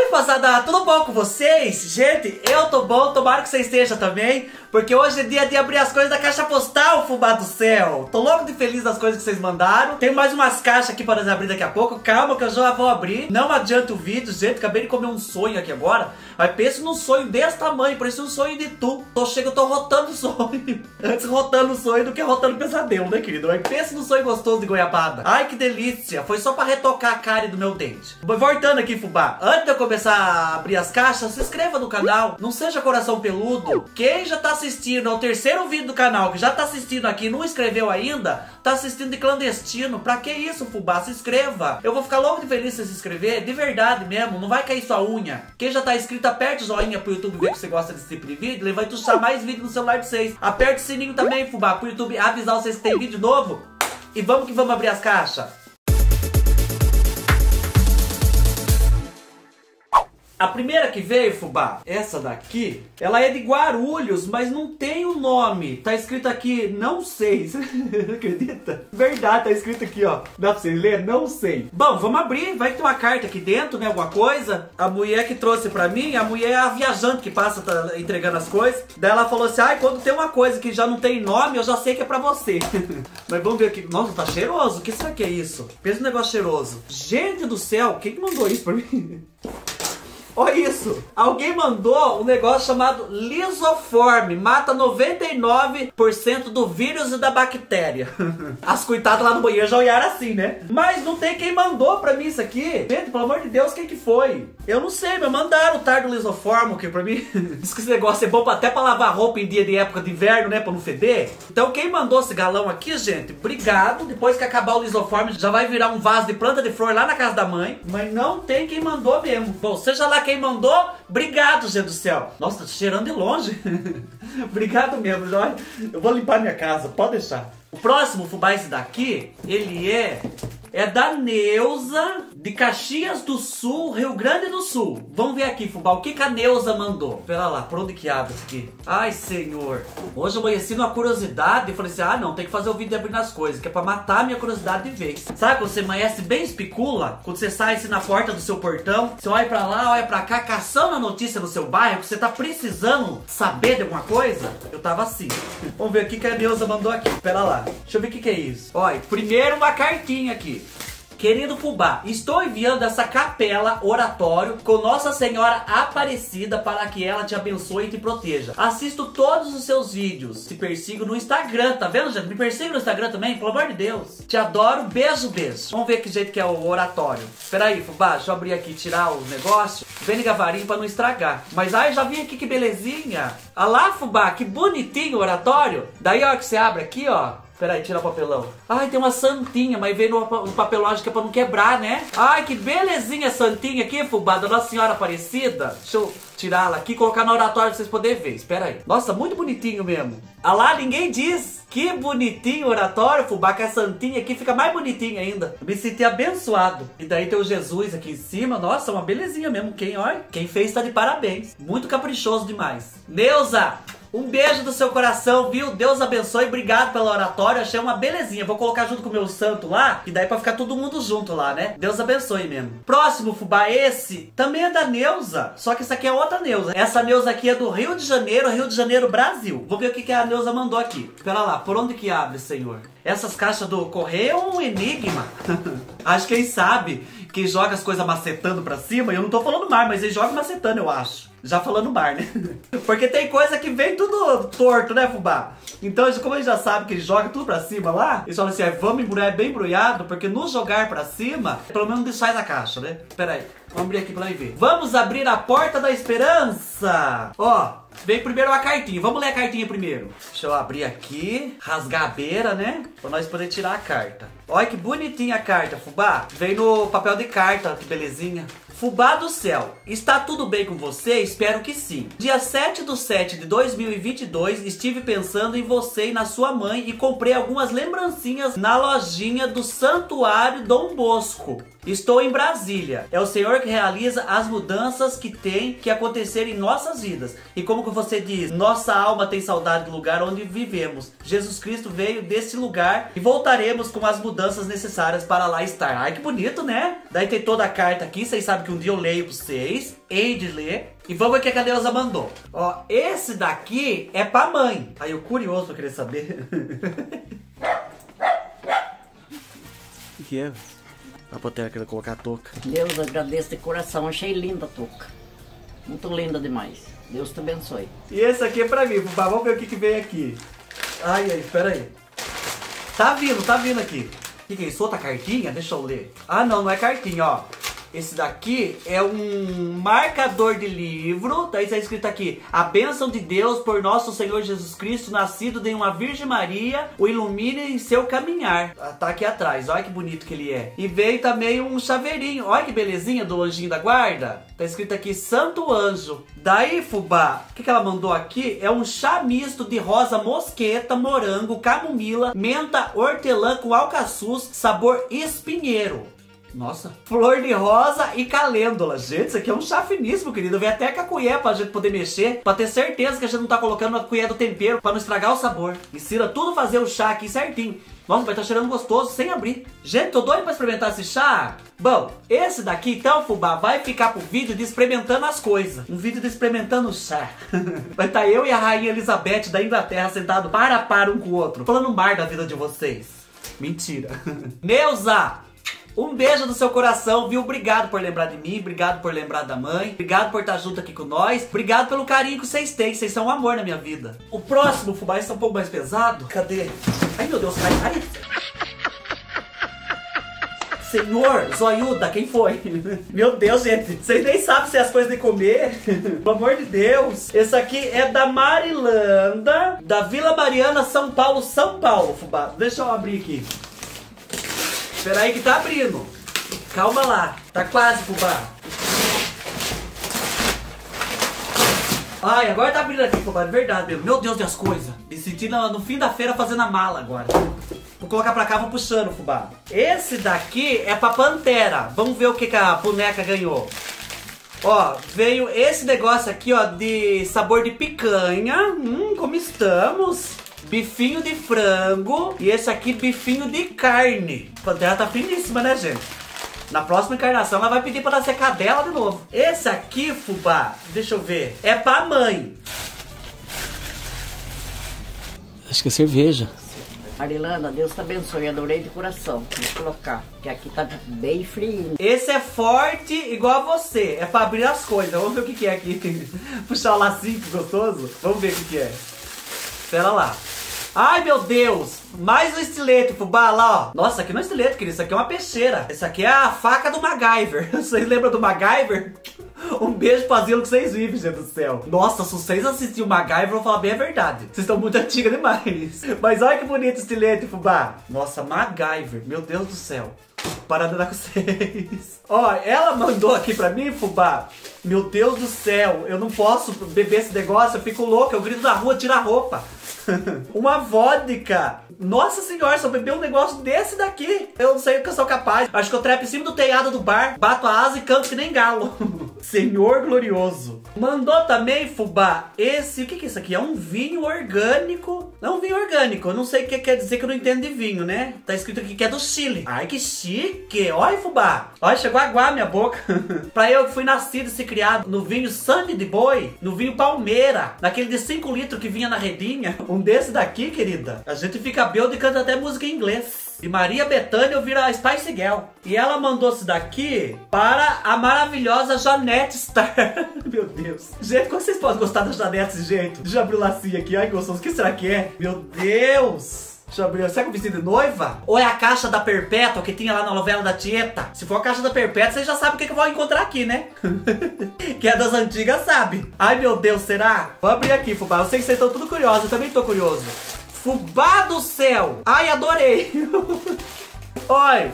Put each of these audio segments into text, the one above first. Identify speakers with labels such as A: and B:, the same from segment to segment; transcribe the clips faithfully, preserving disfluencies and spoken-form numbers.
A: rapaziada, tudo bom com vocês? Gente, eu tô bom, tomara que você esteja também, porque hoje é dia de abrir as coisas da caixa postal, fubá do céu. Tô louco de feliz das coisas que vocês mandaram. Tem mais umas caixas aqui para nós abrir daqui a pouco. Calma que eu já vou abrir. Não adianta o vídeo, gente, acabei de comer um sonho aqui agora. Mas pensa num sonho desse tamanho, parece um sonho de tu. Tô chego, eu tô rotando o sonho. Antes rotando o sonho do que rotando pesadelo, né, querido? Mas pensa num sonho gostoso de goiabada. Ai, que delícia. Foi só pra retocar a cárie do meu dente. Voltando aqui, fubá. Antes de eu começar a abrir as caixas, se inscreva no canal. Não seja coração peludo. Quem já tá assistindo ao terceiro vídeo do canal, que já tá assistindo aqui e não inscreveu ainda, tá assistindo de clandestino. Pra que isso, fubá? Se inscreva. Eu vou ficar louco de feliz se se inscrever. De verdade mesmo. Não vai cair sua unha. Quem já tá inscrito, aperte o joinha pro YouTube ver que você gosta desse tipo de vídeo. Ele vai tuchar mais vídeo no celular de vocês. Aperte o sininho também, fubá, pro YouTube avisar vocês que tem vídeo novo. E vamos que vamos abrir as caixas. A primeira que veio, fubá, essa daqui, ela é de Guarulhos, mas não tem o nome. Tá escrito aqui, não sei. Você acredita? Verdade, tá escrito aqui, ó. Dá pra vocês ler? Não sei. Bom, vamos abrir. Vai ter uma carta aqui dentro, né? Alguma coisa. A mulher que trouxe pra mim, a mulher é a viajante que passa tá entregando as coisas. Daí ela falou assim, ai, quando tem uma coisa que já não tem nome, eu já sei que é pra você. Mas vamos ver aqui. Nossa, tá cheiroso. O que será que é isso? Pensa um negócio cheiroso. Gente do céu, quem que mandou isso pra mim? Olha isso! Alguém mandou um negócio chamado Lisoform. Mata noventa e nove por cento do vírus e da bactéria. As coitadas lá no banheiro já olharam assim, né? Mas não tem quem mandou pra mim isso aqui. Gente, pelo amor de Deus, quem que foi? Eu não sei, mas mandaram o tardo Lisoform aqui pra mim. Diz que esse negócio é bom até pra lavar roupa em dia de época de inverno, né? Pra não feder. Então quem mandou esse galão aqui, gente, obrigado. Depois que acabar o Lisoform, já vai virar um vaso de planta de flor lá na casa da mãe. Mas não tem quem mandou mesmo. Bom, seja lá quem mandou, obrigado, gente do céu. Nossa, tá cheirando de longe. Obrigado mesmo, Jorge. Eu vou limpar minha casa, pode deixar. O próximo fubá, esse daqui, ele é... É da Neuza, de Caxias do Sul, Rio Grande do Sul. Vamos ver aqui, fubá, o que, que a Neuza mandou. Pera lá, por onde que abre isso aqui? Ai, senhor. Hoje eu amanheci numa curiosidade e falei assim, ah, não, tem que fazer o vídeo de abrir as coisas, que é pra matar a minha curiosidade de vez. Sabe quando você amanhece bem especula? Quando você sai assim na porta do seu portão, você olha pra lá, olha pra cá, caçando a notícia no seu bairro, que você tá precisando saber de alguma coisa? Eu tava assim. Vamos ver o que, que a Neuza mandou aqui. Pera lá. Deixa eu ver o que, que é isso. Olha, primeiro uma cartinha aqui. Querido fubá, estou enviando essa capela oratório com Nossa Senhora Aparecida para que ela te abençoe e te proteja. Assisto todos os seus vídeos. Te persigo no Instagram, tá vendo, gente? Me persiga no Instagram também, pelo amor de Deus. Te adoro, beijo, beijo. Vamos ver que jeito que é o oratório. Espera aí, fubá, deixa eu abrir aqui, tirar o negócio. Vem de gavarinho para não estragar. Mas ai, já vi aqui que belezinha. Olha lá, fubá, que bonitinho o oratório. Daí, ó, que você abre aqui, ó. Peraí, tira o papelão. Ai, tem uma santinha, mas veio no, no papelão, acho que é pra não quebrar, né? Ai, que belezinha santinha aqui, fubá, da Nossa Senhora Aparecida. Deixa eu tirá-la aqui e colocar no oratório pra vocês poderem ver. Espera aí. Nossa, muito bonitinho mesmo. Ah lá, ninguém diz. Que bonitinho o oratório, fubá, que a santinha aqui fica mais bonitinha ainda. Eu me senti abençoado. E daí tem o Jesus aqui em cima. Nossa, uma belezinha mesmo. Quem, olha, quem fez tá de parabéns. Muito caprichoso demais. Neuza! Um beijo do seu coração, viu? Deus abençoe, obrigado pelo oratório, achei uma belezinha. Vou colocar junto com o meu santo lá, e daí pra ficar todo mundo junto lá, né? Deus abençoe mesmo. Próximo fubá, esse também é da Neuza, só que essa aqui é outra Neuza. Essa Neuza aqui é do Rio de Janeiro, Rio de Janeiro, Brasil. Vou ver o que, que a Neuza mandou aqui. Espera lá, por onde que abre, senhor? Essas caixas do correio é um enigma. Acho que quem sabe, quem joga as coisas macetando pra cima, eu não tô falando mar, mas ele joga macetando, eu acho. Já falando mar, né? Porque tem coisa que vem tudo torto, né, fubá? Então, como a gente já sabe que ele joga tudo pra cima lá, eles falam assim, é, vamos embrulhar bem embrulhado, porque no jogar pra cima, pelo menos não sai da caixa, né? Pera aí, vamos abrir aqui pra ver. Vamos abrir a porta da esperança! Ó, vem primeiro uma cartinha, vamos ler a cartinha primeiro. Deixa eu abrir aqui, rasgar a beira, né? Pra nós poder tirar a carta. Olha que bonitinha a carta, fubá. Vem no papel de carta, que belezinha. Fubá do céu, está tudo bem com você? Espero que sim. Dia sete do sete de dois mil e vinte e dois, estive pensando em você e na sua mãe e comprei algumas lembrancinhas na lojinha do Santuário Dom Bosco. Estou em Brasília. É o Senhor que realiza as mudanças que tem que acontecer em nossas vidas. E como que você diz, nossa alma tem saudade do lugar onde vivemos. Jesus Cristo veio desse lugar e voltaremos com as mudanças necessárias para lá estar. Ai, que bonito, né? Daí tem toda a carta aqui, vocês sabem que um dia eu leio para vocês. Hei de ler. E vamos ver o que a Deusa mandou. Ó, esse daqui é pra mãe. Aí eu curioso pra querer saber. O que é? A Pantera querendo colocar a touca.
B: Deus, agradeço de coração. Achei linda a touca. Muito linda demais. Deus te abençoe.
A: E esse aqui é pra mim, Fubá. Vamos ver o que, que vem aqui. Ai, ai, espera aí. Tá vindo, tá vindo aqui. O que, que é isso? Outra cartinha? Deixa eu ler. Ah, não, não é cartinha, ó. Esse daqui é um marcador de livro. Daí está escrito aqui: a bênção de Deus por nosso Senhor Jesus Cristo, nascido de uma Virgem Maria, o ilumine em seu caminhar. Tá aqui atrás, olha que bonito que ele é. E veio também um chaveirinho, olha que belezinha do anjinho da guarda. Tá escrito aqui: Santo Anjo. Daí, Fubá, o que, que ela mandou aqui? É um chá misto de rosa mosqueta, morango, camomila, menta, hortelã com alcaçuz, sabor espinheiro. Nossa, flor de rosa e calêndula. Gente, isso aqui é um chá finíssimo, querido. Vem até com a colher pra gente poder mexer, pra ter certeza que a gente não tá colocando a colher do tempero, pra não estragar o sabor. Ensina tudo fazer o chá aqui certinho. Nossa, vai estar cheirando gostoso sem abrir. Gente, tô doido pra experimentar esse chá. Bom, esse daqui então, Fubá, vai ficar pro vídeo de experimentando as coisas. Um vídeo de experimentando o chá. Vai estar eu e a Rainha Elizabeth da Inglaterra sentados para a par um com o outro, falando mar da vida de vocês. Mentira. Neuza! Um beijo no seu coração, viu? Obrigado por lembrar de mim, obrigado por lembrar da mãe, obrigado por estar junto aqui com nós, obrigado pelo carinho que vocês têm, vocês são um amor na minha vida. O próximo, Fubá, esse é um pouco mais pesado. Cadê? Ai, meu Deus, ai, ai. Senhor, zoiuda, quem foi? Meu Deus, gente, vocês nem sabem se é as coisas de comer. Pelo amor de Deus. Esse aqui é da Marilanda, da Vila Mariana, São Paulo, São Paulo, Fubá. Deixa eu abrir aqui. Espera aí que tá abrindo. Calma lá. Tá quase, Fubá. Ai, agora tá abrindo aqui, Fubá. De verdade mesmo. Meu Deus das coisas. Me senti no, no fim da feira fazendo a mala agora. Vou colocar pra cá, vou puxando, Fubá. Esse daqui é pra Pantera. Vamos ver o que, que a boneca ganhou. Ó, veio esse negócio aqui, ó, de sabor de picanha. Hum, como estamos? Bifinho de frango. E esse aqui, bifinho de carne. A Pantera tá finíssima, né, gente? Na próxima encarnação ela vai pedir pra nascer cadela de novo. Esse aqui, Fubá, deixa eu ver, é pra mãe.
C: Acho que é cerveja.
B: Marilanda, Deus te abençoe. Adorei de coração. Vou colocar, que aqui tá bem frio.
A: Esse é forte igual a você. É pra abrir as coisas. Vamos ver o que, que é aqui. Puxar o lacinho gostoso. Vamos ver o que, que é. Espera lá. Ai, meu Deus! Mais um estilete, Fubá, lá, ó. Nossa, aqui não é estilete, querido. Isso aqui é uma peixeira. Essa aqui é a faca do MacGyver. Vocês lembram do MacGyver? Um beijo pro asilo que vocês vivem, gente do céu. Nossa, se vocês assistiram o MacGyver, eu vou falar bem a verdade. Vocês estão muito antigas demais. Mas olha que bonito estilete, Fubá. Nossa, MacGyver. Meu Deus do céu. Para de dar com vocês. Ó, ela mandou aqui pra mim, Fubá. Meu Deus do céu. Eu não posso beber esse negócio. Eu fico louco. Eu grito na rua, tira a roupa. Uma vodka. Nossa senhora, se eu beber um negócio desse daqui, eu não sei o que eu sou capaz. Acho que eu trepo em cima do telhado do bar, bato a asa e canto que nem galo. Senhor glorioso. Mandou também, Fubá, esse, o que que é isso aqui? É um vinho orgânico. Não é um vinho orgânico, eu não sei o que quer dizer, que eu não entendo de vinho, né? Tá escrito aqui que é do Chile. Ai, que chique. Olha, Fubá. Olha, chegou a aguar minha boca. Pra eu que fui nascido e se criado no vinho sangue de boi, no vinho palmeira, naquele de cinco litros que vinha na redinha. Um desse daqui, querida, a gente fica bêbado e canta até música em inglês. E Maria Bethânia eu viro a Spice Girl. E ela mandou isso daqui para a maravilhosa Janete Star. Meu Deus. Gente, como vocês podem gostar da Janete desse jeito? Deixa eu abrir o lacinho aqui. Ai, gostoso. O que será que é? Meu Deus. Deixa eu abrir. Será que é um vestido de noiva? Ou é a caixa da Perpétua que tinha lá na novela da Tieta? Se for a caixa da Perpétua, vocês já sabem o que, que eu vou encontrar aqui, né? Que é das antigas, sabe? Ai, meu Deus, será? Vou abrir aqui, Fubá. Eu sei que vocês estão tudo curiosos. Eu também tô curioso. Fubá do céu. Ai, adorei. Olha,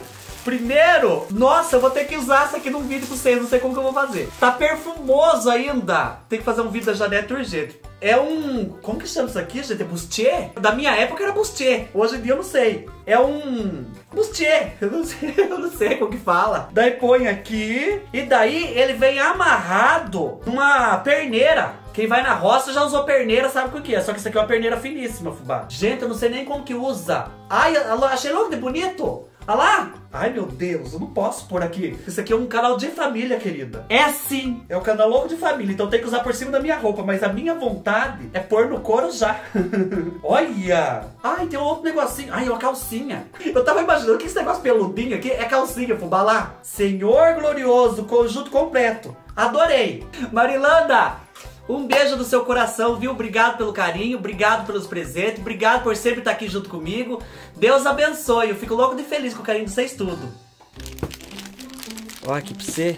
A: Primeiro, nossa, eu vou ter que usar isso aqui num vídeo pra vocês, não sei como que eu vou fazer. Tá perfumoso ainda. Tem que fazer um vídeo da Janete urgente. É um... Como que chama isso aqui, gente? É bustier? Da minha época era bustier. Hoje em dia eu não sei. É um... bustier. Eu não sei, eu não sei como que fala. Daí põe aqui. E daí ele vem amarrado numa perneira. Quem vai na roça já usou perneira, sabe o que é. Só que isso aqui é uma perneira finíssima, fubá. Gente, eu não sei nem como que usa. Ai, achei louco de bonito. Olha lá! Ai, meu Deus, eu não posso pôr aqui. Isso aqui é um canal de família, querida. É sim, é o canal louco de família. Então tem que usar por cima da minha roupa. Mas a minha vontade é pôr no couro já. Olha! Ai, tem um outro negocinho. Ai, é uma calcinha. Eu tava imaginando que esse negócio peludinho aqui é calcinha, fubá lá. Senhor glorioso, conjunto completo. Adorei. Marilanda! Um beijo no seu coração, viu? Obrigado pelo carinho, obrigado pelos presentes, obrigado por sempre estar aqui junto comigo. Deus abençoe, eu fico louco de feliz com o carinho de vocês tudo. Ó, aqui pra você.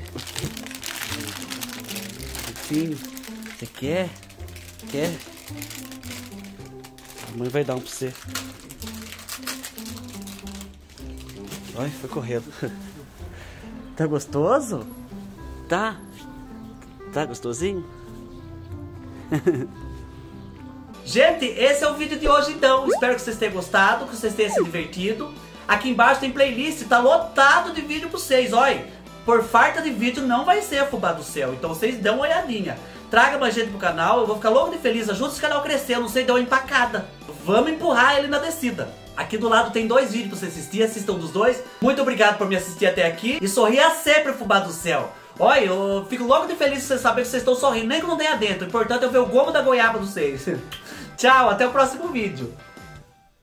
A: Filho, você quer? Quer? A mãe vai dar um pra você. Olha, foi correndo. Tá gostoso? Tá? Tá gostosinho? Gente, esse é o vídeo de hoje então. Espero que vocês tenham gostado, que vocês tenham se divertido. Aqui embaixo tem playlist, tá lotado de vídeo pra vocês. Olha, por farta de vídeo não vai ser fubá do céu. Então vocês dão uma olhadinha. Traga mais gente pro canal, eu vou ficar louco de feliz. Ajuda esse canal a crescer, eu não sei, dá uma empacada. Vamos empurrar ele na descida. Aqui do lado tem dois vídeos pra você assistir, assistam dos dois. Muito obrigado por me assistir até aqui. E sorria sempre, fubá do céu. Olha, eu fico logo de feliz de vocês saberem que vocês estão sorrindo, nem que não tenha dentro. O importante é eu ver o gomo da goiaba de vocês. Tchau, até o próximo vídeo.